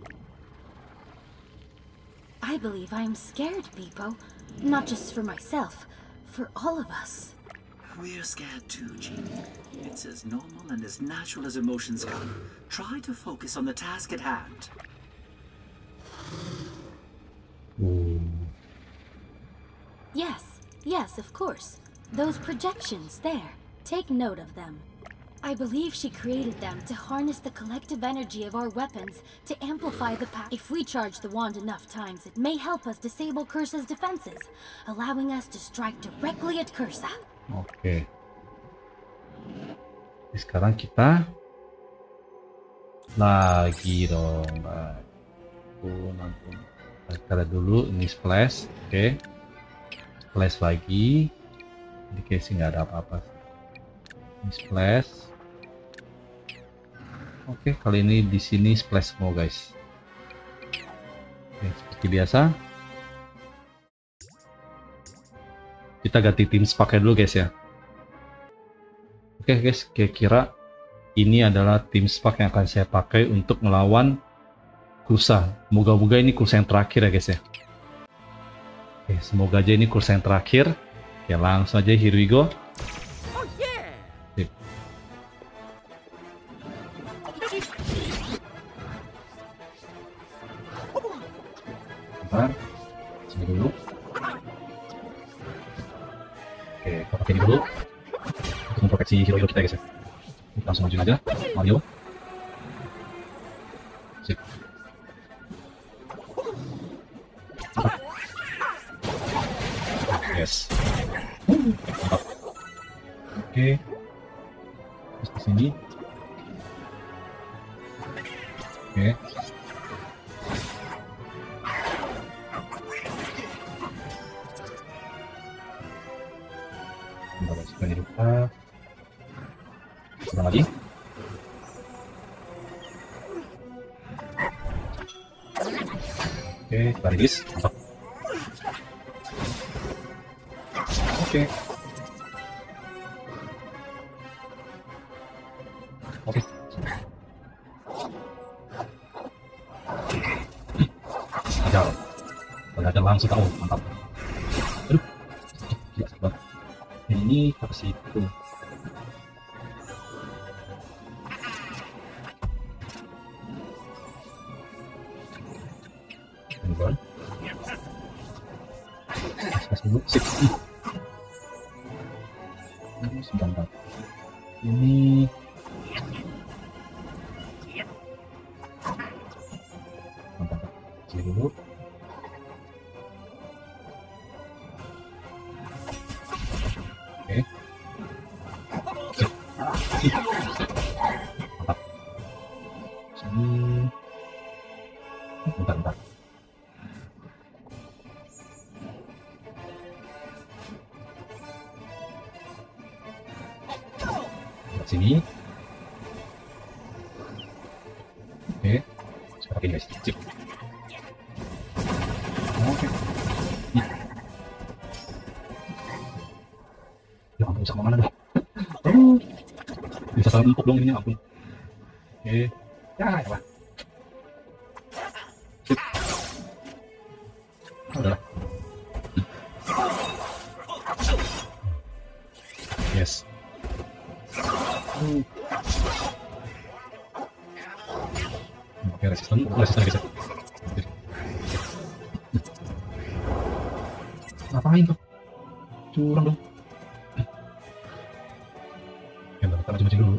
I believe I am scared, Beepo. Not just for myself, for all of us. We're scared too, Jean. It's as normal and as natural as emotions come. Try to focus on the task at hand. Yes, of course. Those projections there. Take note of them. I believe she created them to harness the collective energy of our weapons to amplify the power. If we charge the wand enough times, it may help us disable Cursa's defenses, allowing us to strike directly at Cursa. Oke. Sekarang kita lagi dong. Ampun. Kita dulu ini splash. Oke. Splash lagi. Di casing nggak ada apa-apa. Ini splash. Oke, kali ini di sini splash semua, guys. Oke, seperti biasa. Kita ganti tim pakai dulu, guys ya. Oke, guys, kira-kira ini adalah tim spark yang akan saya pakai untuk melawan Cursa. Moga-moga ini Cursa yang terakhir ya, guys ya. Oke, semoga aja ini Cursa yang terakhir. Oke, langsung aja, here we go. Oh yeah. Sip. Bentar, sini dulu. Oke, kita pakai ini dulu untuk memproteksi hero-hero kita, guys ya. Langsung maju aja, Mario. Sip. Yes. Mantap. Oke. Terus di sini. Oke. Bentar, sekali lupa. Serang lagi. Oke, kita release. Mantap. Oke. Oke. Gagal langsung tahu, mantap. Aduh, gila sakit banget. Ini versi itu. Bukan. Dulu. Sip. Sebentar. Ini mantap. Sini dulu. Oke. Sip. Mantap. Sini. Bentar. Sini. Oke. Seperti ini, guys. Sip. Oke. Ya ampun, bisa kemana dah? Bisa salah empuk dong ini, ampun. Oke. Ya, ya. Sip. Udah. Yes. Oke, resisten guys ya. Ngapain tuh? Curang dong. Ya, kita maju dulu.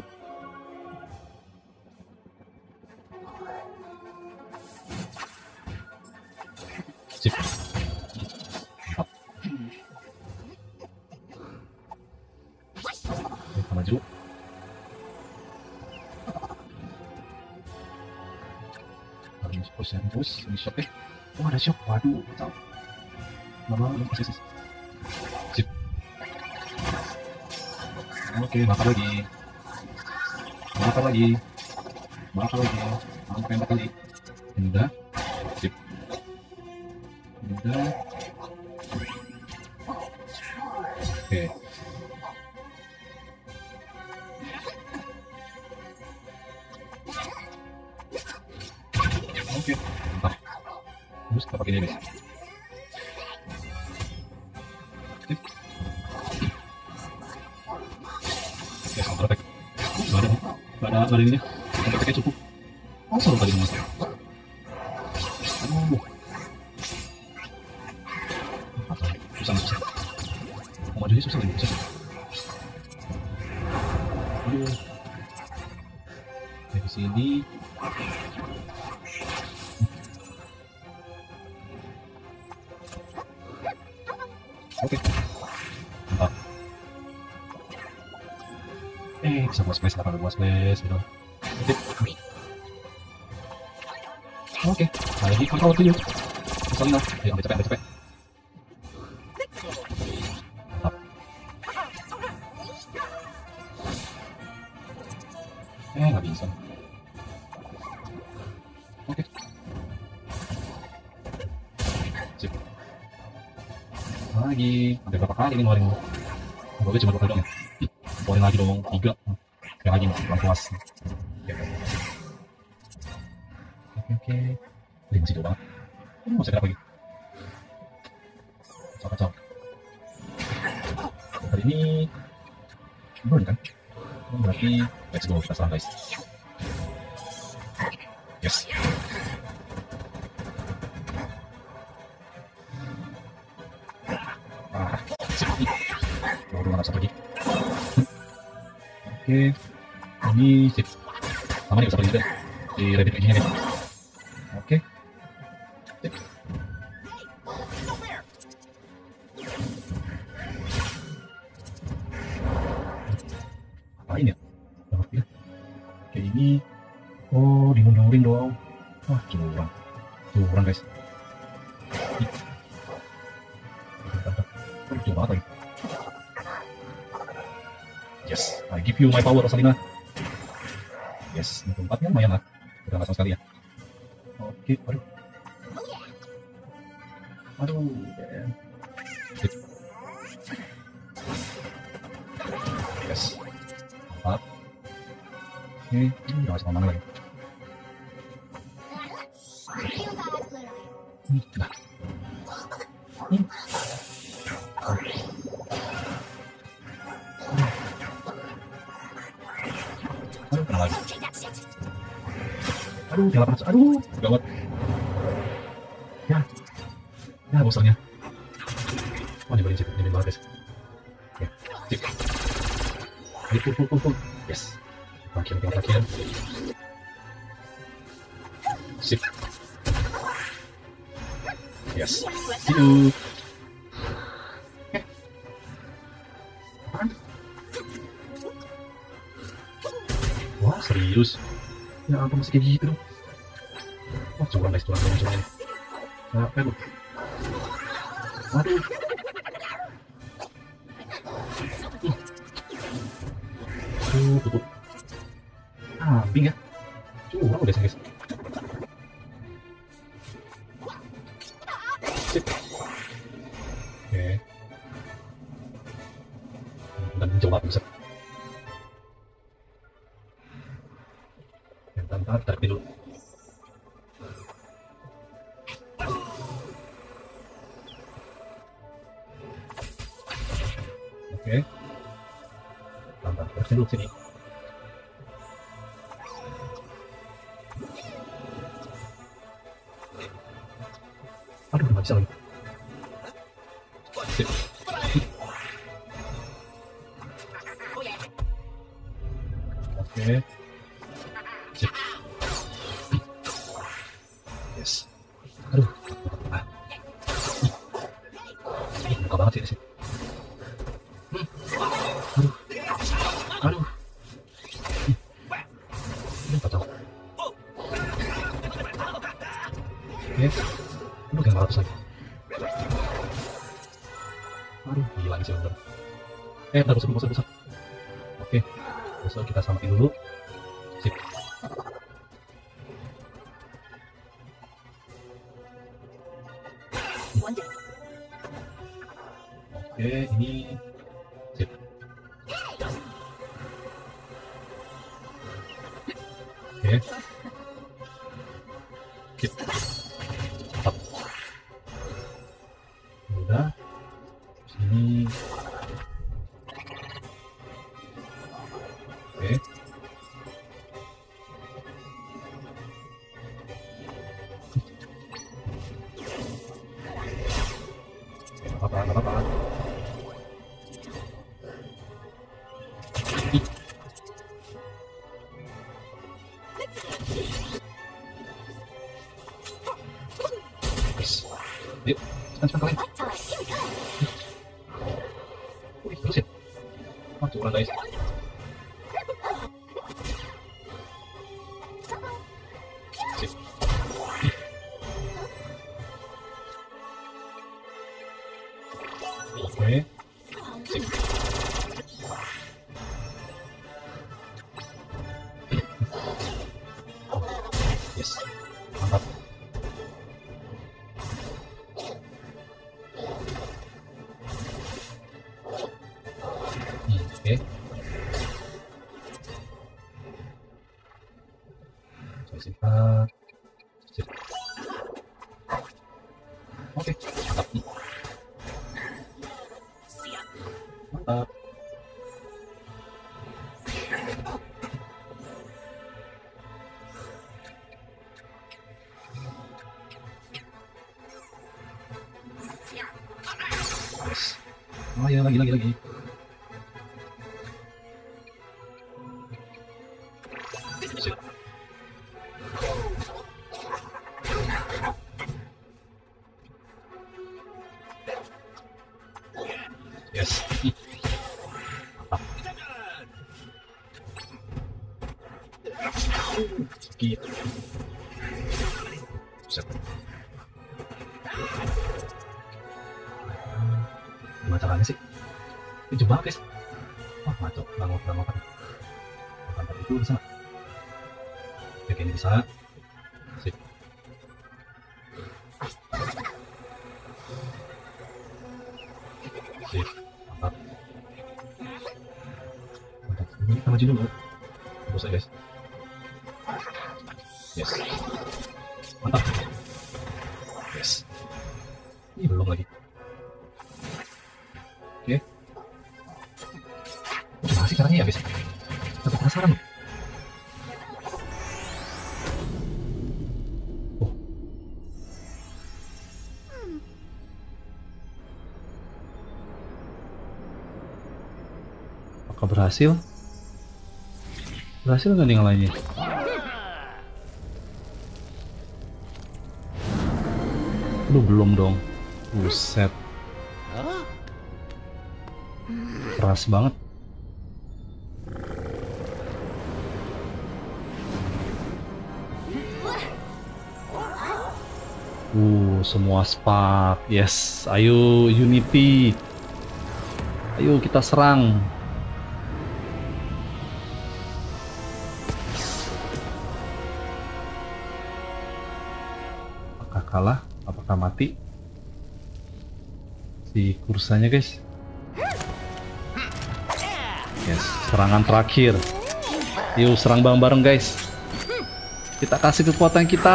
Sip. Mantap. Kita maju. Terus ini shock oh ada shock, waduh, tahu. Sip. Oke, bakar lagi. Sampai 4 kali. Udah. Sip. Udah. Oke. Oke, mantap. Terus kita pakai ini guys. Sip. Oke, counter attack. Nggak ada nih. Nggak ada ininya. Counter attack-nya cukup. Oh, seru tadi mas. Aduh. Susah. Mau maju susah lagi. Susah. Aduh. Dari sini. Oke. Mantap. Bisa buat space, kenapa buat space gitu. Oke. Lagi kontrol dulu. Misalnya, ayo ambil cepet. Mantap. Nggak bisa. Oke. Sip. Lagi, ada berapa kali nih ngeluarin? Gue cuma 2 kali doang ya. Ngeluarin lagi dong, 3. Kayak lagi kurang puas. Oke. Ini masih jauh banget. Masih gerak lagi. Kacau. Kali ini burn kan? Berarti let's go, kita serang guys. Yes. Sip. Baru satu lagi. Oke. Ini sip. Sama nih, bisa pergi juga di rabbit ini nih. Oke. Sip. Apain ya? Oke, ini. Oh, dimundurin dong. Wah, curang guys. Jauh banget lagi. Yes, I give you my power, Rosalina. Yes, ini tempatnya lumayan lah. Udah nggak sama sekali ya. Oke, aduh. Sip. Yes. Mantap. Oke, udah nggak sama mana lagi. Nah. Aduh, kena lagi. Aduh, nyala panas. Aduh, gawat. Ya, bosannya. Oh, nyebelin sih, nyebelin banget guys. Oke, sip. Ayo, pull. Yes. Terakhir. Sip. Yes. See you. Apaan? Wah, serius? Ya ampun, masih kayak gitu dong. Wah, curang guys, curang ini. Capek lu. Waduh. Tutup. Bing ya. Curang udah guys. Sip. Oke. Dan mencoba bisa. Bentar, tarik dulu. Oke. Bentar, tarik dulu sini. Aduh, nggak bisa lagi. Sip. Oke. Sip. Yes. Aduh. Buka banget sih. Aduh. Kacau. Yes. Aduh, kayak 500 lagi. Aduh, gila ini sih bener. Bentar, bosan. Oke. Besok kita samain dulu. Sip. Oke, ini sip. Oke. Sip. Oke. Nggak apa-apa, nggak apa-apa. Yes. Yuk, cepat kalian. Wih, terus ya. Oh, coba guys. Sip. Oke. Sip. Yes. Mantap. Oke. Saya simpan. Sip. Oke, mantap. Mantap. Yes. Oh ya, lagi. Sip. Yes. Mantap. Gitu. Set. Gimana caranya sih? Itu banget guys. Wah, ngaco. Nggak mau kan. Mantap itu bisa nggak? Oke, ini bisa. Sip. Sip. Mantap. Mantap. Ini kita maju dulu. Bagus ya guys. Yes. Mantap. Yes. Ini belum lagi. Oke. Gimana sih caranya ya guys? Aku penasaran loh. Oh. Apakah berhasil? Berhasil nggak nih ngalahinnya? Lu belum dong. Buset. Keras banget. Semua spark. Yes, ayo Unity. Ayo kita serang. Apakah kalah? Apakah mati? Si kursanya guys. Yes, serangan terakhir. Yuk serang bareng-bareng guys. Kita kasih kekuatan kita.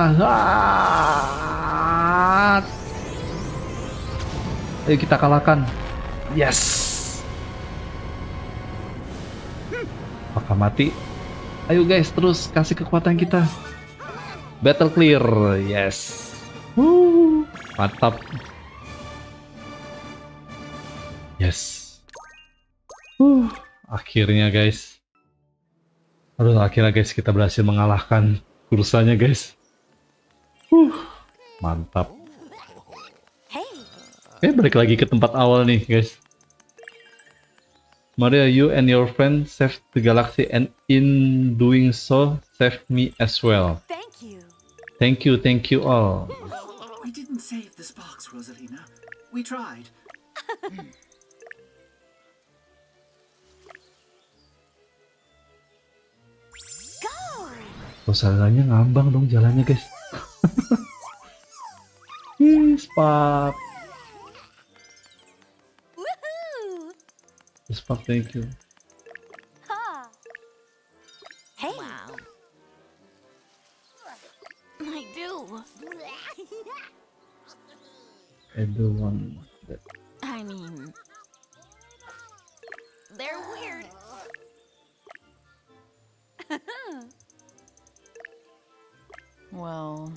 Ayo kita kalahkan. Yes. Apakah mati? Ayo guys, terus kasih kekuatan kita. Battle clear. Yes. Mantap. Yes. Akhirnya guys. Aduh, akhirnya guys kita berhasil mengalahkan kursanya guys. Mantap. Oke, balik lagi ke tempat awal nih guys. Maria, you and your friend saved the galaxy, and in doing so, saved me as well. Thank you. Thank you all. We didn't save the sparks, Rosalina. We tried. Rosalina ngambang dong jalannya guys. Spark. Woohoo! Spark, thank you. Ha! Hey! Wow. I do. Everyone. I mean, they're weird. Well.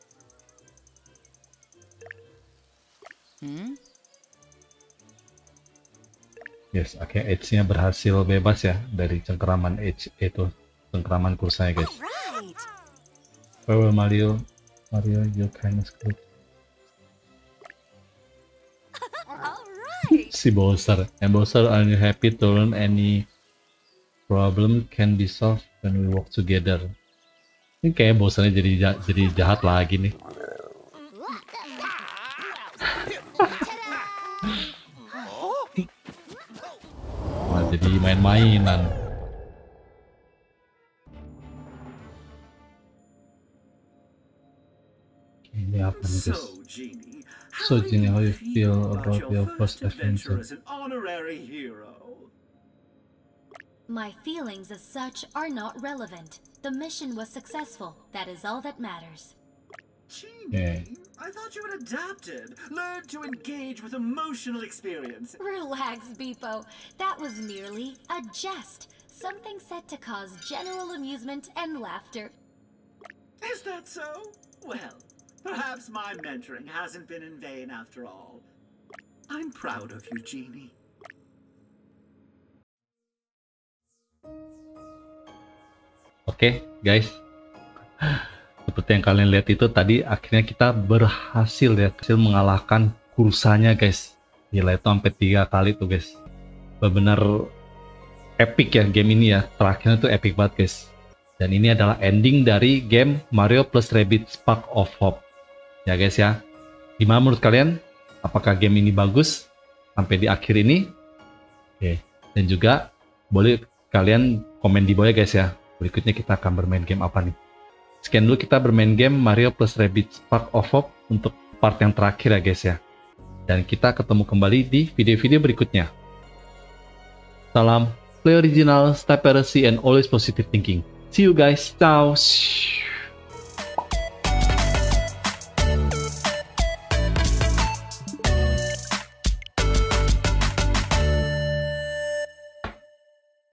Yes, akhirnya Edge-nya berhasil bebas ya dari cengkeraman Edge itu, cengkeraman kursanya guys. Right. Farewell Mario, your kindness good. All right. Si Bowser, and Bowser, are you happy to learn any problem can be solved when we work together? Ini kayak Bowsernya jadi jahat lagi nih. Wah, jadi main-mainan. Ini apa nih guys? So, Genie, how you feel about your first adventure? As an honorary hero? My feelings as such are not relevant. The mission was successful. That is all that matters. Genie, Yeah. I thought you had adapted, learned to engage with emotional experience. Relax, Beepo. That was merely a jest. Something said to cause general amusement and laughter. Is that so? Well, perhaps my mentoring hasn't been in vain after all. I'm proud of you, Genie. Oke, guys. Seperti yang kalian lihat itu tadi, akhirnya kita berhasil mengalahkan kursanya guys. Gila, itu sampai 3 kali tuh guys. Benar-benar epic ya game ini ya. Terakhirnya tuh epic banget guys. Dan ini adalah ending dari game Mario plus Rabbids Spark of Hope. Ya guys ya. Gimana menurut kalian? Apakah game ini bagus sampai di akhir ini? Oke. Dan juga boleh kalian komen di bawah ya guys ya. Berikutnya kita akan bermain game apa nih? Sekian dulu kita bermain game Mario plus Rabbids Spark of Hope untuk part yang terakhir ya guys ya. Dan kita ketemu kembali di video-video berikutnya. Salam, play original, stay piracy, and always positive thinking. See you guys, ciao!